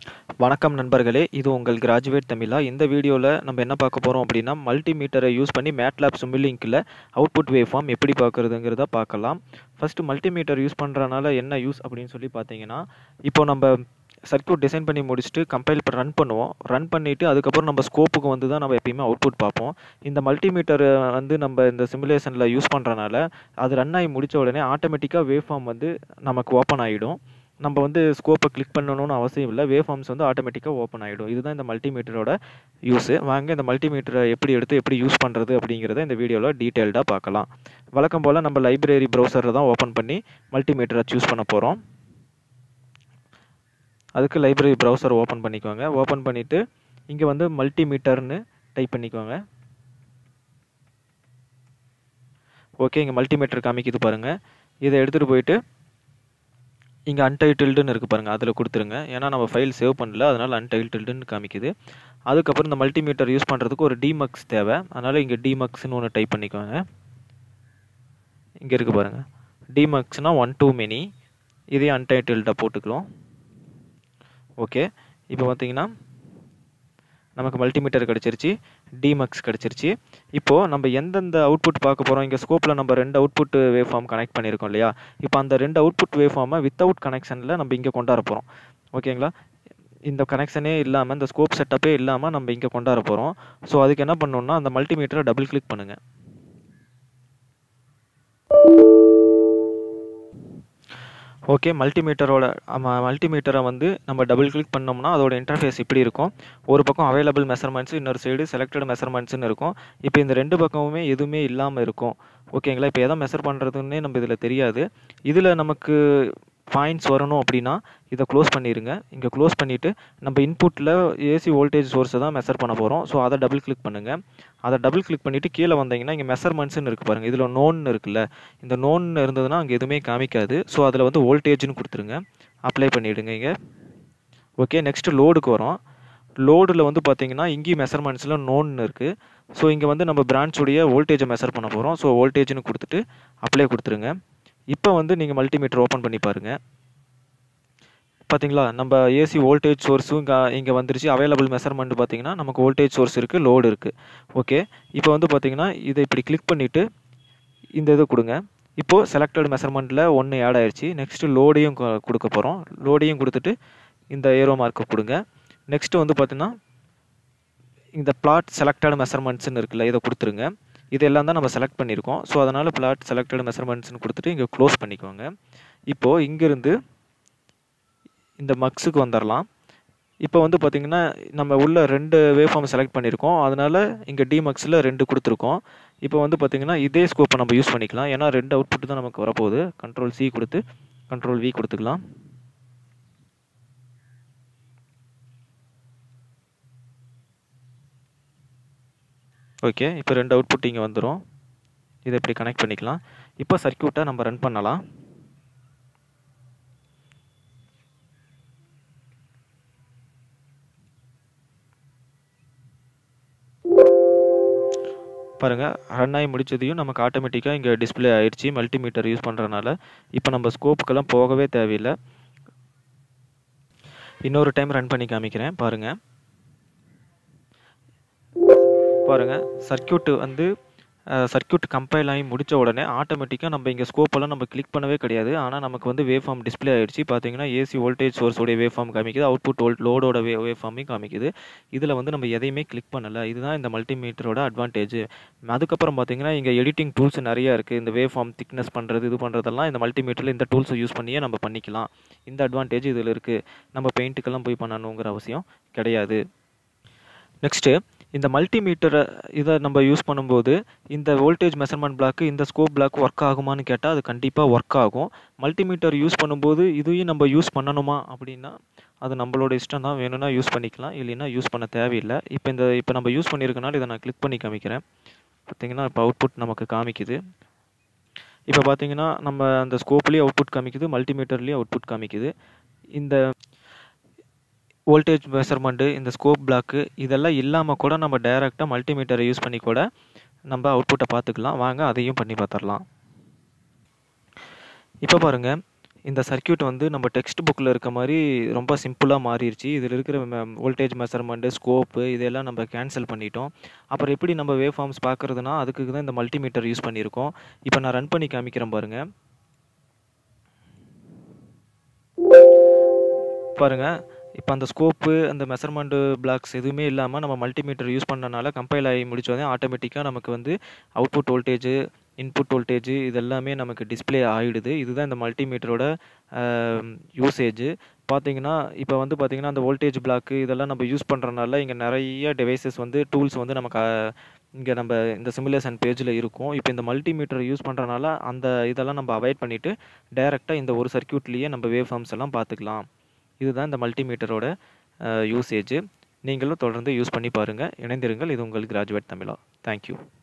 வணக்கம் நண்பர்களே, இது உங்கள் கிராஜுவேட் தமிழா. இந்த வீடியோவில் நம்ம என்ன பார்க்க போகிறோம் அப்படின்னா, மல்டிமீட்டரை யூஸ் பண்ணி மேட்லாப் சிமுலிங்க்கில் அவுட்புட் வேவ் ஃபார்ம் எப்படி பார்க்குறதுங்கிறத பார்க்கலாம். ஃபஸ்ட்டு மல்டிமீட்டர் யூஸ் பண்ணுறனால என்ன யூஸ் அப்படின்னு சொல்லி பார்த்தீங்கன்னா, இப்போ நம்ம சர்க்யூட் டிசைன் பண்ணி முடிச்சுட்டு கம்பைல் ரன் பண்ணுவோம். ரன் பண்ணிவிட்டு அதுக்கப்புறம் நம்ம ஸ்கோப்புக்கு வந்து தான் நம்ம எப்பயுமே அவுட்புட் பார்ப்போம். இந்த மல்டிமீட்டர் வந்து நம்ம இந்த சிமுலேஷனில் யூஸ் பண்ணுறனால அது ரன் ஆகி முடித்த உடனே ஆட்டோமேட்டிக்காக வேவ் ஃபார்ம் வந்து நமக்கு ஓப்பன் ஆகிடும். நம்ம வந்து ஸ்கோப்பை கிளிக் பண்ணணும்னு அவசியம் இல்லை, வேவ் ஃபார்ம்ஸ் வந்து ஆட்டோமேட்டிக்காக ஓப்பன் ஆகிடும். இதுதான் இந்த மல்டிமீட்டரோட யூஸு. வாங்க இந்த மல்டிமீட்டரை எப்படி எடுத்து எப்படி யூஸ் பண்ணுறது அப்படிங்கிறத இந்த வீடியோவில் டீட்டெயில்டாக பார்க்கலாம். வழக்கம் போல் நம்ம லைப்ரரி ப்ரௌசரில் தான் ஓப்பன் பண்ணி மல்டிமீட்டரை சூஸ் பண்ண போகிறோம். அதுக்கு லைப்ரரி ப்ரௌசர் ஓப்பன் பண்ணிக்கோங்க. ஓப்பன் பண்ணிவிட்டு இங்கே வந்து மல்டிமீட்டர்னு டைப் பண்ணிக்கோங்க. ஓகே, இங்கே மல்டிமீட்டர் காமிக்குது பாருங்கள். இதை எடுத்துகிட்டு போயிட்டு இங்கே அன்டைட்டில்டுன்னு இருக்குது பாருங்கள், அதில் கொடுத்துருங்க. ஏன்னா நம்ம ஃபைல் சேவ் பண்ணல, அதனால் அன்டைட்டில்டுன்னு காமிக்குது. அதுக்கப்புறம் இந்த மல்டிமீட்டர் யூஸ் பண்ணுறதுக்கு ஒரு டிமக்ஸ் தேவை. அதனால் இங்கே டிமக்ஸ்னு ஒன்று டைப் பண்ணிக்கோங்க. இங்கே இருக்குது பாருங்கள், டிமக்ஸ்னால் 1 to many. இதே அன்டைட்டில்டாக போட்டுக்கலாம். ஓகே, இப்போ பார்த்தீங்கன்னா நமக்கு மல்டிமீட்டர் கிடச்சிருச்சு, டிமக்ஸ் கிடச்சிருச்சு. இப்போது நம்ம எந்தெந்த அவுட்புட் பார்க்க போகிறோம், இங்கே ஸ்கோப்பில் நம்ம 2 அவுட்புட் வேவ் ஃபார்ம் கனெக்ட் பண்ணியிருக்கோம் இல்லையா. இப்போ அந்த 2 அவுட்புட் வேவ் ஃபார்மை வித்தவுட் கனெக்ஷனில் நம்ம இங்கே கொண்டாட போகிறோம். ஓகேங்களா, இந்த கனெக்ஷனே இல்லாமல், இந்த ஸ்கோப் செட்டப்பே இல்லாமல் நம்ம இங்கே கொண்டாட போகிறோம். ஸோ அதுக்கு என்ன பண்ணணும்னா, அந்த மல்டிமீட்டரை டபுள் கிளிக் பண்ணுங்கள். ஓகே, மல்டிமீட்டரை வந்து நம்ம டபுள் கிளிக் பண்ணோம்னா அதோட இன்டர்ஃபேஸ் இப்படி இருக்கும். ஒரு பக்கம் அவைலபிள் மெஷர்மெண்ட்ஸ், இன்னொரு சைடு செலக்டட் மெஷர்மெண்ட்ஸ்னு இருக்கும். இப்போ இந்த 2 பக்கமுமே எதுவுமே இல்லாமல் இருக்கும். ஓகேங்களா, இப்போ எதை மெஷர் பண்ணுறதுன்னே நம்ம இதில் தெரியாது. இதில் நமக்கு பாயிண்ட்ஸ் வரணும் அப்படின்னா இதை க்ளோஸ் பண்ணிடுங்க. இங்கே க்ளோஸ் பண்ணிவிட்டு நம்ம இன்புட்டில் ஏசி வோல்டேஜ் சோர்ஸை தான் மெஷர் பண்ண போகிறோம். ஸோ அதை டபுள் கிளிக் பண்ணுங்கள். அதை டபுள் கிளிக் பண்ணிவிட்டு கீழே வந்தீங்கன்னா இங்கே மெஷர்மெண்ட்ஸ்னு இருக்குது பாருங்கள். இதில் நோன்னு இருக்குல்ல, இந்த நோன்னு இருந்ததுன்னா அங்கே எதுவுமே காமிக்காது. ஸோ அதில் வந்து வோல்டேஜ்னு கொடுத்துருங்க, அப்ளை பண்ணிவிடுங்க இங்கே. ஓகே, நெக்ஸ்ட்டு லோடுக்கு வரோம். லோடில் வந்து பார்த்தீங்கன்னா இங்கேயும் மெஷர்மெண்ட்ஸில் நோன்னு இருக்குது. ஸோ இங்கே வந்து நம்ம பிரான்ச்சுடைய வோல்டேஜை மெஷர் பண்ண போகிறோம். ஸோ வோல்டேஜ்னு கொடுத்துட்டு அப்ளை கொடுத்துருங்க. இப்போ வந்து நீங்கள் மல்டிமீட்டர் ஓப்பன் பண்ணி பாருங்கள். பார்த்தீங்களா, நம்ம ஏசி வோல்டேஜ் சோர்ஸும் இங்கே வந்துருச்சு. அவைலபிள் மெஷர்மெண்ட் பார்த்தீங்கன்னா நமக்கு வோல்டேஜ் சோர்ஸ் இருக்குது, லோடு இருக்குது. ஓகே, இப்போ வந்து பார்த்தீங்கன்னா இதை இப்படி கிளிக் பண்ணிவிட்டு இந்த இது கொடுங்க. இப்போது செலக்டட் மெஷர்மெண்ட்டில் 1 ஆட் ஆயிடுச்சு. நெக்ஸ்ட்டு லோடையும் கொடுக்க போகிறோம். லோடையும் கொடுத்துட்டு இந்த ஏரோ மார்க்கை கொடுங்க. நெக்ஸ்ட்டு வந்து பார்த்தீங்கன்னா இந்த பிளாட் செலக்டட் மெஷர்மெண்ட்ஸ்னு இருக்குல்ல, இதை கொடுத்துருங்க. இதெல்லாம் தான் நம்ம செலக்ட் பண்ணியிருக்கோம். ஸோ அதனால் பிளாட் செலக்டட் மெஷர்மெண்ட்ஸ்னு கொடுத்துட்டு இங்கே க்ளோஸ் பண்ணிக்கோங்க. இப்போது இங்கேருந்து இந்த மக்ஸுக்கு வந்துடலாம். இப்போ வந்து பார்த்திங்கன்னா நம்ம உள்ள 2 வேவ் ஃபார்ம் செலக்ட் பண்ணியிருக்கோம். அதனால் இங்கே டிமக்ஸில் 2 கொடுத்துருக்கோம். இப்போ வந்து பார்த்திங்கன்னா இதே ஸ்கோப்பை நம்ம யூஸ் பண்ணிக்கலாம். ஏன்னா 2 அவுட்புட் தான் நமக்கு வரப்போகுது. Ctrl+C கொடுத்து Ctrl+V கொடுத்துக்கலாம். ஓகே, இப்போ 2 அவுட்புட் இங்கே வந்துடும். இதை இப்படி கனெக்ட் பண்ணிக்கலாம். இப்போ சர்க்யூட்டை நம்ம ரன் பண்ணலாம். பாருங்கள், ரன் ஆகி முடிச்சதையும் நமக்கு ஆட்டோமேட்டிக்காக இங்கே டிஸ்பிளே ஆகிடுச்சு மல்டிமீட்டர் யூஸ் பண்ணுறனால. இப்போ நம்ம ஸ்கோப்புக்கெல்லாம் போகவே தேவையில்லை. இன்னொரு டைம் ரன் பண்ணி காமிக்கிறேன் பாருங்கள். சர்க்யூட் கம்பைல் ஆகி முடித்த உடனே ஆட்டோமேட்டிக்காக நம்ம இங்கே ஸ்கோப்பெல்லாம் நம்ம கிளிக் பண்ணவே கிடையாது. ஆனால் நமக்கு வந்து வேவ் ஃபார்ம் டிஸ்பிளே ஆகிடுச்சு. பார்த்தீங்கன்னா ஏசி வோல்டேஜ் சோர்ஸோடைய வேவ் ஃபார்ம் காமிக்குது, அவுட்புட் லோடோட வேவ் ஃபார்மையும் காமிக்குது. இதில் வந்து நம்ம எதையுமே கிளிக் பண்ணலை. இதுதான் இந்த மல்டிமீட்டரோட அட்வான்டேஜ். அதுக்கப்புறம் பார்த்தீங்கன்னா இங்கே எடிட்டிங் டூல்ஸ் நிறையா இருக்குது. இந்த வேவ் ஃபார்ம் திக்னஸ் பண்ணுறது, இது பண்ணுறதெல்லாம் இந்த மல்டிமீட்டரில் இந்த டூல்ஸை யூஸ் பண்ணியே நம்ம பண்ணிக்கலாம். இந்த அட்வான்டேஜ் இதில் இருக்குது. நம்ம பெயிண்ட்டுக்கெல்லாம் போய் பண்ணணுங்கிற அவசியம் கிடையாது. நெக்ஸ்ட்டு இந்த மல்டிமீட்டரை இதை நம்ம யூஸ் பண்ணும்போது இந்த வோல்டேஜ் மெஷர்மெண்ட் பிளாக்கு இந்த ஸ்கோப் பிளாக் ஒர்க் ஆகுமான்னு கேட்டால் அது கண்டிப்பாக ஒர்க் ஆகும். மல்டிமீட்டர் யூஸ் பண்ணும்போது இதையும் நம்ம யூஸ் பண்ணணுமா அப்படின்னா அது நம்மளோட இஷ்டம் தான். வேணும்னா யூஸ் பண்ணிக்கலாம், இல்லைன்னா யூஸ் பண்ண தேவையில்லை. இப்போ நம்ம யூஸ் பண்ணியிருக்கனால இதை நான் கிளிக் பண்ணி காமிக்கிறேன். பார்த்திங்கன்னா இப்போ அவுட்புட் நமக்கு காமிக்குது. இப்போ பார்த்திங்கன்னா நம்ம அந்த ஸ்கோப்லேயே அவுட்புட் காமிக்குது, மல்டிமீட்டர்லேயே அவுட்புட் காமிக்குது. இந்த வோல்டேஜ் மெஷர்மெண்ட்டு, இந்த ஸ்கோப் பிளாக்கு இதெல்லாம் இல்லாமல் கூட நம்ம டைரெக்டாக மல்டிமீட்டரை யூஸ் பண்ணி கூட நம்ம அவுட்புட்டை பார்த்துக்கலாம். வாங்க அதையும் பண்ணி பார்த்துடலாம். இப்போ பாருங்கள், இந்த சர்க்யூட் வந்து நம்ம டெக்ஸ்ட் புக்கில் இருக்க மாதிரி ரொம்ப சிம்பிளாக மாறிடுச்சு. இதில் இருக்கிற வோல்டேஜ் மெஷர்மெண்ட்டு, ஸ்கோப்பு இதெல்லாம் நம்ம கேன்சல் பண்ணிட்டோம். அப்புறம் எப்படி நம்ம வேவ் ஃபார்ம்ஸ் பார்க்குறதுனா, அதுக்கு தான் இந்த மல்டிமீட்டர் யூஸ் பண்ணியிருக்கோம். இப்போ நான் ரன் பண்ணி காமிக்கிறேன் பாருங்கள். பாருங்கள், இப்போ அந்த ஸ்கோப்பு, அந்த மெஷர்மெண்ட் பிளாக்ஸ் எதுவுமே இல்லாமல் நம்ம மல்டிமீட்டர் யூஸ் பண்ணனால கம்பைல் ஆகி முடிச்சோடனே ஆட்டோமேட்டிக்காக நமக்கு வந்து அவுட்புட் வோல்டேஜ், இன்புட் வோல்டேஜ் இதெல்லாமே நமக்கு டிஸ்ப்ளே ஆகிடுது. இதுதான் இந்த மல்டிமீட்டரோட யூசேஜ். பார்த்தீங்கன்னா இப்போ வந்து பார்த்தீங்கன்னா அந்த வோல்டேஜ் பிளாக்கு இதெல்லாம் நம்ம யூஸ் பண்ணுறனால இங்கே நிறைய டிவைசஸ் வந்து டூல்ஸ் வந்து நமக்கு இங்கே நம்ம இந்த சிமுலேஷன் பேஜில் இருக்கும். இப்போ இந்த மல்டிமீட்டர் யூஸ் பண்ணுறனால அந்த இதெல்லாம் நம்ம அவாய்ட் பண்ணிவிட்டு டைரெக்டாக இந்த ஒரு சர்க்யூட்லேயே நம்ம வேவ் ஃபார்ம்ஸ் எல்லாம் பார்த்துக்கலாம். இதுதான் இந்த மல்டிமீட்டரோட யூசேஜ். நீங்களும் தொடர்ந்து யூஸ் பண்ணி பாருங்கள். இணைந்திருங்கள். இது உங்கள் கிராஜுவேட் தமிழா. தேங்க்யூ.